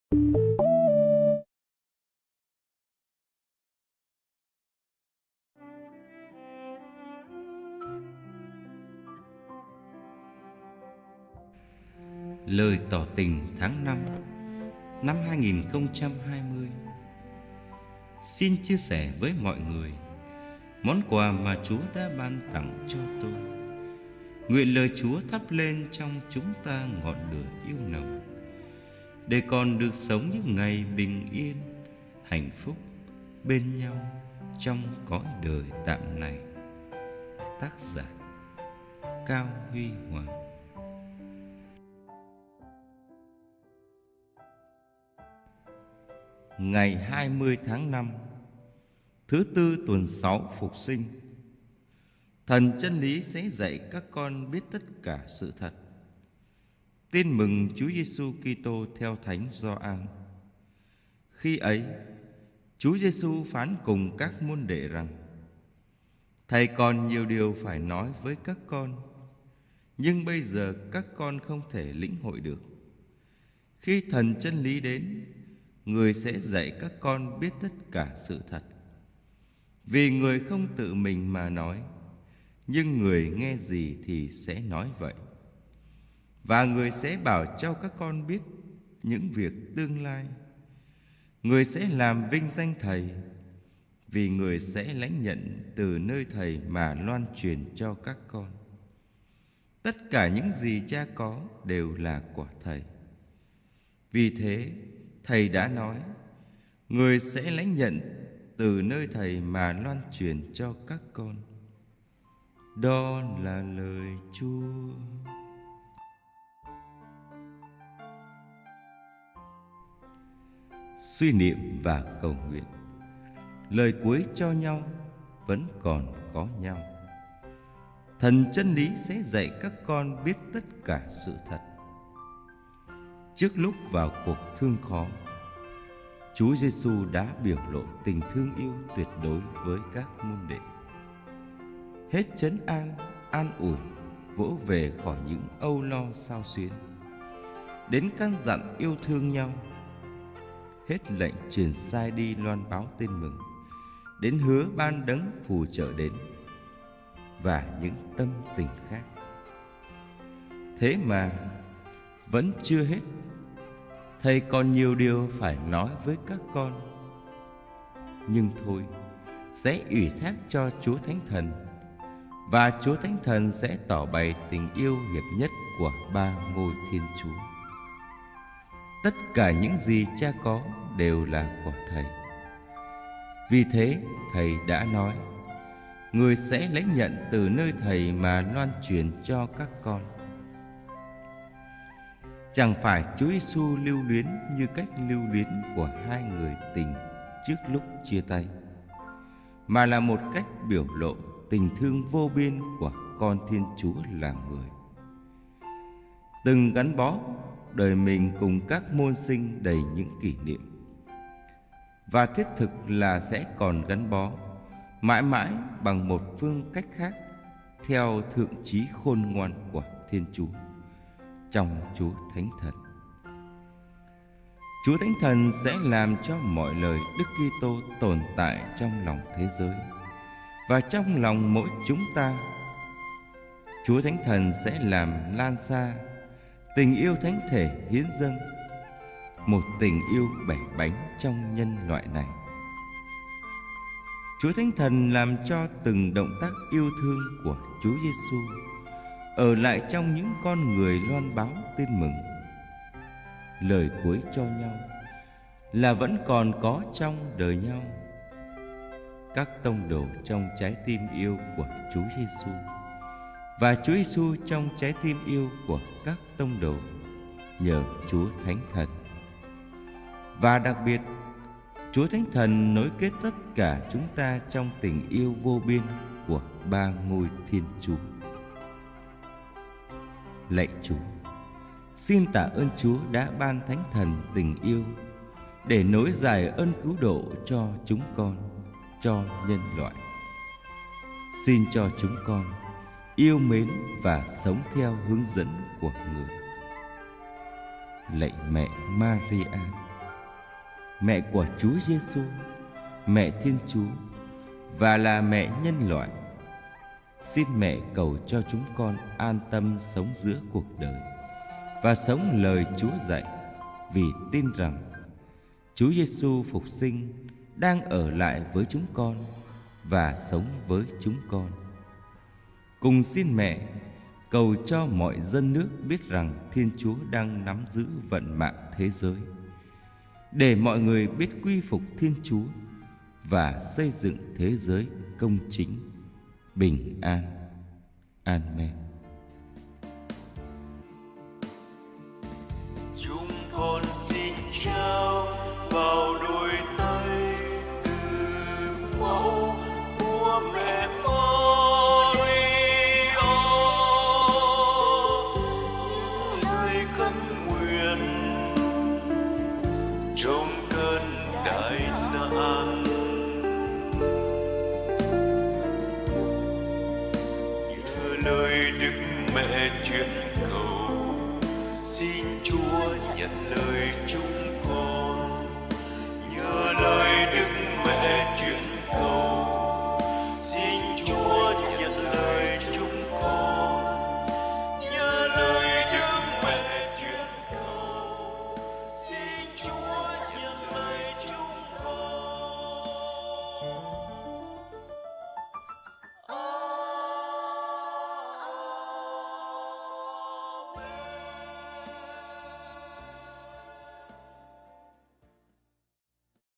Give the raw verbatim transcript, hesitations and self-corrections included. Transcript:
Lời tỏ tình tháng năm năm hai nghìn không trăm hai mươi. Xin chia sẻ với mọi người món quà mà Chúa đã ban tặng cho tôi. Nguyện lời Chúa thắp lên trong chúng ta ngọn lửa yêu nồng, để còn được sống những ngày bình yên, hạnh phúc bên nhau trong cõi đời tạm này. Tác giả Cao Huy Hoàng. Ngày hai mươi tháng năm, thứ tư tuần sáu Phục sinh, Thần Chân Lý sẽ dạy các con biết tất cả sự thật. Tin mừng Chúa Giêsu Kitô theo Thánh Gioan. Khi ấy, Chúa Giêsu phán cùng các môn đệ rằng: Thầy còn nhiều điều phải nói với các con, nhưng bây giờ các con không thể lĩnh hội được. Khi Thần Chân Lý đến, Người sẽ dạy các con biết tất cả sự thật. Vì Người không tự mình mà nói, nhưng Người nghe gì thì sẽ nói vậy. Và Người sẽ bảo cho các con biết những việc tương lai. Người sẽ làm vinh danh Thầy, vì Người sẽ lãnh nhận từ nơi Thầy mà loan truyền cho các con. Tất cả những gì Cha có đều là của Thầy. Vì thế, Thầy đã nói, Người sẽ lãnh nhận từ nơi Thầy mà loan truyền cho các con. Đó là lời Chúa. Suy niệm và cầu nguyện. Lời cuối cho nhau vẫn còn có nhau. Thần Chân Lý sẽ dạy các con biết tất cả sự thật. Trước lúc vào cuộc thương khó, Chúa Giêsu đã biểu lộ tình thương yêu tuyệt đối với các môn đệ. Hết trấn an, an ủi, vỗ về khỏi những âu lo xao xuyến, đến căn dặn yêu thương nhau. Hết lệnh truyền sai đi loan báo tin mừng, đến hứa ban đấng phù trợ đến, và những tâm tình khác. Thế mà vẫn chưa hết. Thầy còn nhiều điều phải nói với các con. Nhưng thôi, sẽ ủy thác cho Chúa Thánh Thần, và Chúa Thánh Thần sẽ tỏ bày tình yêu hiệp nhất của ba ngôi Thiên Chúa. Tất cả những gì Cha có đều là của Thầy. Vì thế, Thầy đã nói, Người sẽ lãnh nhận từ nơi Thầy mà loan truyền cho các con. Chẳng phải Chúa Giêsu lưu luyến như cách lưu luyến của hai người tình trước lúc chia tay, mà là một cách biểu lộ tình thương vô biên của con Thiên Chúa là người. Từng gắn bó đời mình cùng các môn sinh đầy những kỷ niệm, và thiết thực là sẽ còn gắn bó mãi mãi bằng một phương cách khác, theo thượng chí khôn ngoan của Thiên Chúa trong Chúa Thánh Thần. Chúa Thánh Thần sẽ làm cho mọi lời Đức Kitô tồn tại trong lòng thế giới và trong lòng mỗi chúng ta. Chúa Thánh Thần sẽ làm lan xa tình yêu thánh thể hiến dâng, một tình yêu bảy bánh trong nhân loại này. Chúa Thánh Thần làm cho từng động tác yêu thương của Chúa Giêsu ở lại trong những con người loan báo tin mừng. Lời cuối cho nhau là vẫn còn có trong đời nhau. Các tông đồ trong trái tim yêu của Chúa Giêsu, và Chúa Giêsu trong trái tim yêu của các tông đồ nhờ Chúa Thánh Thần. Và đặc biệt, Chúa Thánh Thần nối kết tất cả chúng ta trong tình yêu vô biên của ba ngôi Thiên Chúa. Lạy Chúa, xin tạ ơn Chúa đã ban Thánh Thần tình yêu để nối dài ơn cứu độ cho chúng con, cho nhân loại. Xin cho chúng con yêu mến và sống theo hướng dẫn của Người. Lạy Mẹ Maria, mẹ của Chúa Giêsu, mẹ Thiên Chúa và là mẹ nhân loại. Xin mẹ cầu cho chúng con an tâm sống giữa cuộc đời và sống lời Chúa dạy, vì tin rằng Chúa Giêsu phục sinh đang ở lại với chúng con và sống với chúng con. Cùng xin mẹ cầu cho mọi dân nước biết rằng Thiên Chúa đang nắm giữ vận mạng thế giới, để mọi người biết quy phục Thiên Chúa và xây dựng thế giới công chính, bình an. Amen. Chúng con xin trao vào đôi tay từ mẫu của mẹ Maria, những lời khấn nguyện trong cơn đại nạn, như lời Đức Mẹ truyền cầu. Xin Chúa nhận lời chúng con.